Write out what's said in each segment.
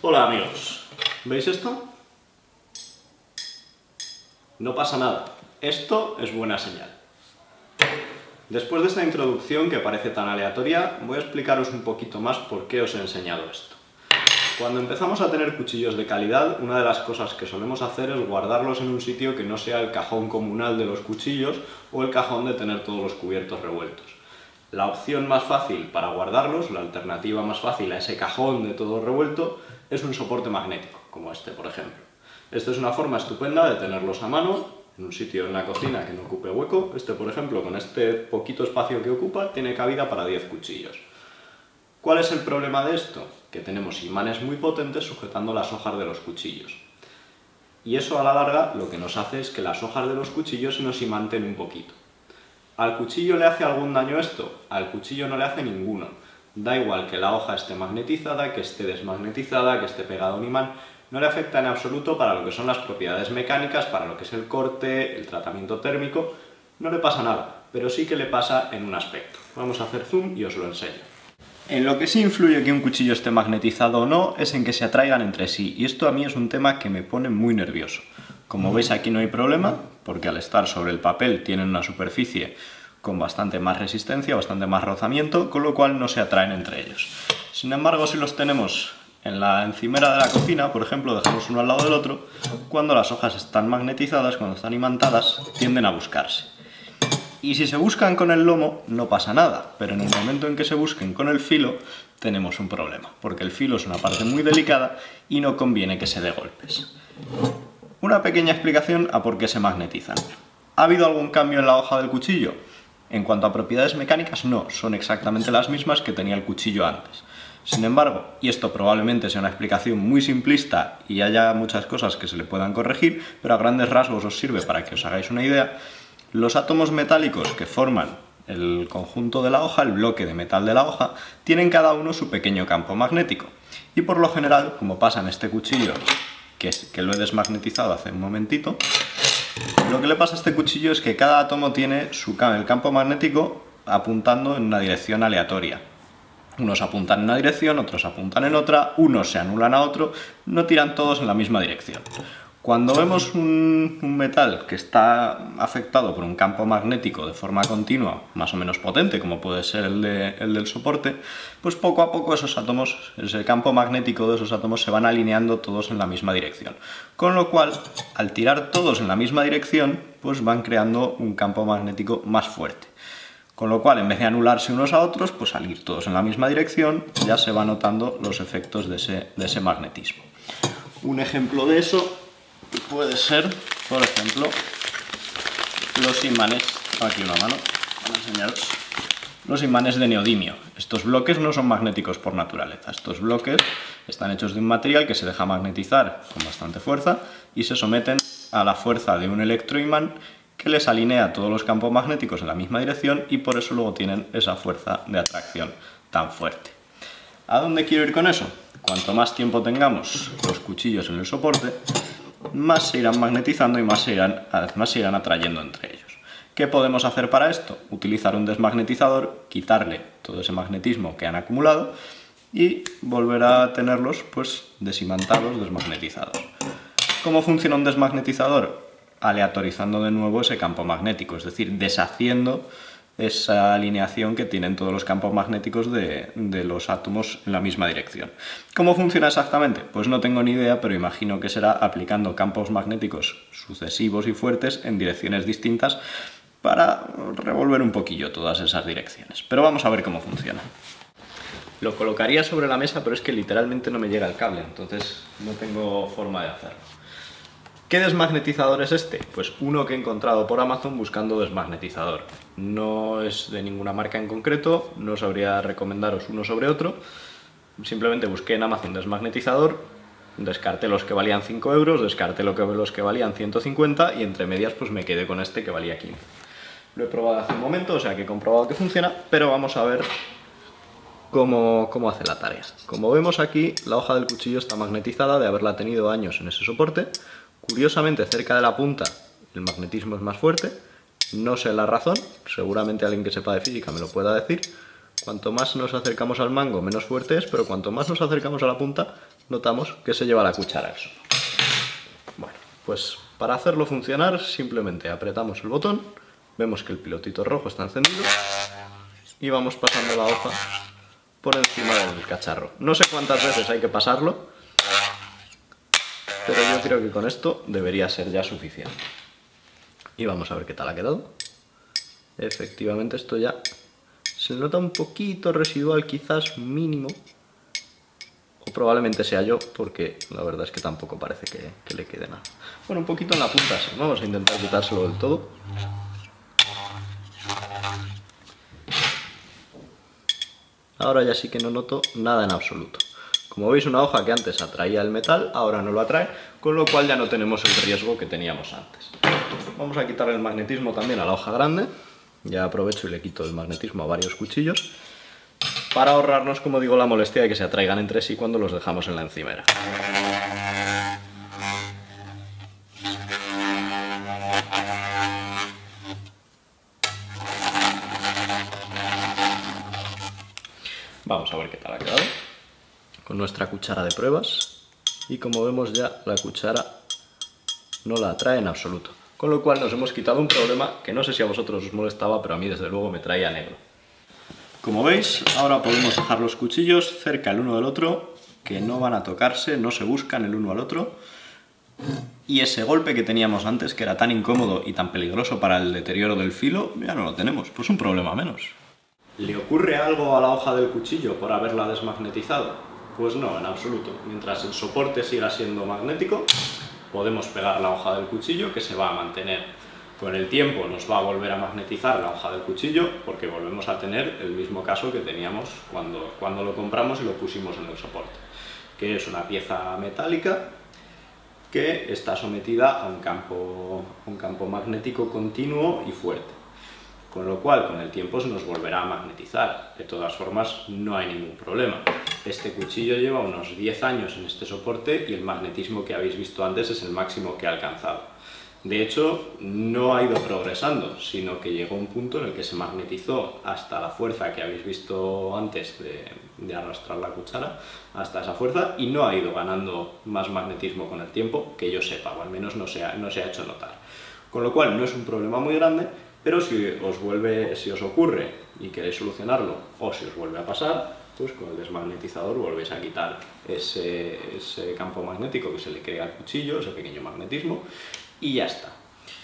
Hola amigos, ¿veis esto? No pasa nada, esto es buena señal. Después de esta introducción que parece tan aleatoria, voy a explicaros un poquito más por qué os he enseñado esto. Cuando empezamos a tener cuchillos de calidad, una de las cosas que solemos hacer es guardarlos en un sitio que no sea el cajón comunal de los cuchillos o el cajón de tener todos los cubiertos revueltos. La opción más fácil para guardarlos, la alternativa más fácil a ese cajón de todo revuelto, es un soporte magnético, como este por ejemplo. Esto es una forma estupenda de tenerlos a mano, en un sitio en la cocina que no ocupe hueco. Este por ejemplo, con este poquito espacio que ocupa, tiene cabida para 10 cuchillos. ¿Cuál es el problema de esto? Que tenemos imanes muy potentes sujetando las hojas de los cuchillos. Y eso a la larga lo que nos hace es que las hojas de los cuchillos se nos imanten un poquito. ¿Al cuchillo le hace algún daño esto? Al cuchillo no le hace ninguno. Da igual que la hoja esté magnetizada, que esté desmagnetizada, que esté pegada a un imán, no le afecta en absoluto para lo que son las propiedades mecánicas, para lo que es el corte, el tratamiento térmico, no le pasa nada, pero sí que le pasa en un aspecto. Vamos a hacer zoom y os lo enseño. En lo que sí influye que un cuchillo esté magnetizado o no es en que se atraigan entre sí, y esto a mí es un tema que me pone muy nervioso. Como veis aquí no hay problema, porque al estar sobre el papel tienen una superficie con bastante más resistencia, bastante más rozamiento, con lo cual no se atraen entre ellos. Sin embargo, si los tenemos en la encimera de la cocina, por ejemplo, dejamos uno al lado del otro, cuando las hojas están magnetizadas, cuando están imantadas, tienden a buscarse. Y si se buscan con el lomo, no pasa nada, pero en el momento en que se busquen con el filo, tenemos un problema, porque el filo es una parte muy delicada y no conviene que se dé golpes. Una pequeña explicación a por qué se magnetizan. ¿Ha habido algún cambio en la hoja del cuchillo? En cuanto a propiedades mecánicas, no, son exactamente las mismas que tenía el cuchillo antes. Sin embargo, y esto probablemente sea una explicación muy simplista y haya muchas cosas que se le puedan corregir, pero a grandes rasgos os sirve para que os hagáis una idea, los átomos metálicos que forman el conjunto de la hoja, el bloque de metal de la hoja, tienen cada uno su pequeño campo magnético. Y por lo general, como pasa en este cuchillo, que lo he desmagnetizado hace un momentito, lo que le pasa a este cuchillo es que cada átomo tiene el campo magnético apuntando en una dirección aleatoria. Unos apuntan en una dirección, otros apuntan en otra, unos se anulan a otro, no tiran todos en la misma dirección. Cuando vemos un metal que está afectado por un campo magnético de forma continua, más o menos potente, como puede ser el del soporte, pues poco a poco esos átomos, ese campo magnético de esos átomos se van alineando todos en la misma dirección. Con lo cual, al tirar todos en la misma dirección, pues van creando un campo magnético más fuerte. Con lo cual, en vez de anularse unos a otros, pues al ir todos en la misma dirección, ya se van notando los efectos de ese magnetismo. Un ejemplo de eso puede ser, por ejemplo, los imanes, aquí una mano, para enseñaros, los imanes de neodimio. Estos bloques no son magnéticos por naturaleza, estos bloques están hechos de un material que se deja magnetizar con bastante fuerza y se someten a la fuerza de un electroimán que les alinea todos los campos magnéticos en la misma dirección y por eso luego tienen esa fuerza de atracción tan fuerte. ¿A dónde quiero ir con eso? Cuanto más tiempo tengamos los cuchillos en el soporte, más se irán magnetizando y más se irán atrayendo entre ellos. ¿Qué podemos hacer para esto? Utilizar un desmagnetizador, quitarle todo ese magnetismo que han acumulado y volver a tenerlos pues desimantados, desmagnetizados. ¿Cómo funciona un desmagnetizador? Aleatorizando de nuevo ese campo magnético, es decir, deshaciendo esa alineación que tienen todos los campos magnéticos de los átomos en la misma dirección. ¿Cómo funciona exactamente? Pues no tengo ni idea, pero imagino que será aplicando campos magnéticos sucesivos y fuertes en direcciones distintas para revolver un poquillo todas esas direcciones. Pero vamos a ver cómo funciona. Lo colocaría sobre la mesa, pero es que literalmente no me llega el cable, entonces no tengo forma de hacerlo. ¿Qué desmagnetizador es este? Pues uno que he encontrado por Amazon buscando desmagnetizador. No es de ninguna marca en concreto, no sabría recomendaros uno sobre otro. Simplemente busqué en Amazon desmagnetizador, descarté los que valían 5 euros, descarté los que valían 150 y entre medias pues me quedé con este que valía 15. Lo he probado hace un momento, o sea que he comprobado que funciona, pero vamos a ver cómo hace la tarea. Como vemos aquí, la hoja del cuchillo está magnetizada de haberla tenido años en ese soporte. Curiosamente, cerca de la punta el magnetismo es más fuerte, no sé la razón, seguramente alguien que sepa de física me lo pueda decir. Cuanto más nos acercamos al mango, menos fuerte es, pero cuanto más nos acercamos a la punta, notamos que se lleva la cuchara al suelo. Bueno, pues para hacerlo funcionar, simplemente apretamos el botón, vemos que el pilotito rojo está encendido y vamos pasando la hoja por encima del cacharro. No sé cuántas veces hay que pasarlo, pero yo creo que con esto debería ser ya suficiente. Y vamos a ver qué tal ha quedado. Efectivamente esto ya se nota un poquito residual, quizás mínimo, o probablemente sea yo, porque la verdad es que tampoco parece que le quede nada. Bueno, un poquito en la punta sí, vamos a intentar quitárselo del todo. Ahora ya sí que no noto nada en absoluto. Como veis, una hoja que antes atraía el metal, ahora no lo atrae, con lo cual ya no tenemos el riesgo que teníamos antes. Vamos a quitar el magnetismo también a la hoja grande. Ya aprovecho y le quito el magnetismo a varios cuchillos, para ahorrarnos, como digo, la molestia de que se atraigan entre sí cuando los dejamos en la encimera. Vamos a ver qué tal ha quedado con nuestra cuchara de pruebas, y como vemos ya la cuchara no la atrae en absoluto, con lo cual nos hemos quitado un problema que no sé si a vosotros os molestaba, pero a mí desde luego me traía negro. Como veis, ahora podemos dejar los cuchillos cerca el uno del otro, que no van a tocarse, no se buscan el uno al otro, y ese golpe que teníamos antes, que era tan incómodo y tan peligroso para el deterioro del filo, ya no lo tenemos, pues un problema menos. ¿Le ocurre algo a la hoja del cuchillo por haberla desmagnetizado? Pues no, en absoluto. Mientras el soporte siga siendo magnético, podemos pegar la hoja del cuchillo, que se va a mantener. Con el tiempo nos va a volver a magnetizar la hoja del cuchillo, porque volvemos a tener el mismo caso que teníamos cuando lo compramos y lo pusimos en el soporte, que es una pieza metálica que está sometida a un campo magnético continuo y fuerte. Con lo cual, con el tiempo se nos volverá a magnetizar. De todas formas, no hay ningún problema. Este cuchillo lleva unos 10 años en este soporte y el magnetismo que habéis visto antes es el máximo que ha alcanzado. De hecho, no ha ido progresando, sino que llegó un punto en el que se magnetizó hasta la fuerza que habéis visto antes de arrastrar la cuchara, hasta esa fuerza, y no ha ido ganando más magnetismo con el tiempo, que yo sepa, o al menos no se ha hecho notar. Con lo cual, no es un problema muy grande, pero si os ocurre y queréis solucionarlo, o si os vuelve a pasar, pues con el desmagnetizador volvéis a quitar ese campo magnético que se le crea al cuchillo, ese pequeño magnetismo, y ya está.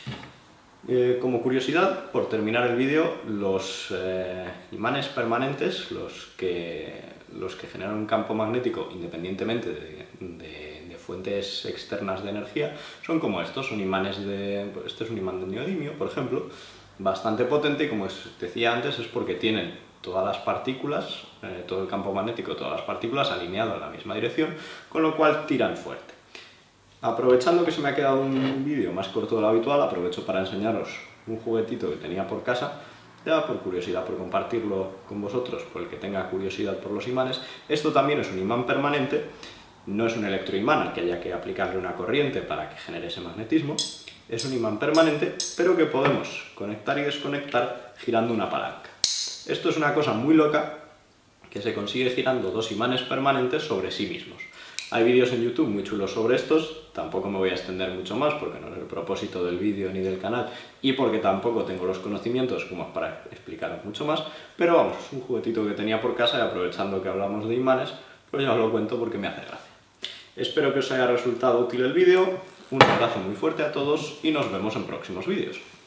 Como curiosidad, por terminar el vídeo, los imanes permanentes, los que generan un campo magnético independientemente de fuentes externas de energía, son como estos, son imanes este es un imán de neodimio, por ejemplo, bastante potente, y como os decía antes, es porque tienen todas las partículas, todo el campo magnético, todas las partículas alineado en la misma dirección, con lo cual tiran fuerte. Aprovechando que se me ha quedado un vídeo más corto de lo habitual, aprovecho para enseñaros un juguetito que tenía por casa, ya por curiosidad, por compartirlo con vosotros, por el que tenga curiosidad por los imanes. Esto también es un imán permanente, no es un electroimán al que haya que aplicarle una corriente para que genere ese magnetismo. Es un imán permanente, pero que podemos conectar y desconectar girando una palanca. Esto es una cosa muy loca que se consigue girando dos imanes permanentes sobre sí mismos. Hay vídeos en YouTube muy chulos sobre estos, tampoco me voy a extender mucho más porque no es el propósito del vídeo ni del canal y porque tampoco tengo los conocimientos como para explicaros mucho más, pero vamos, es un juguetito que tenía por casa y aprovechando que hablamos de imanes, pues ya os lo cuento porque me hace gracia. Espero que os haya resultado útil el vídeo, un abrazo muy fuerte a todos y nos vemos en próximos vídeos.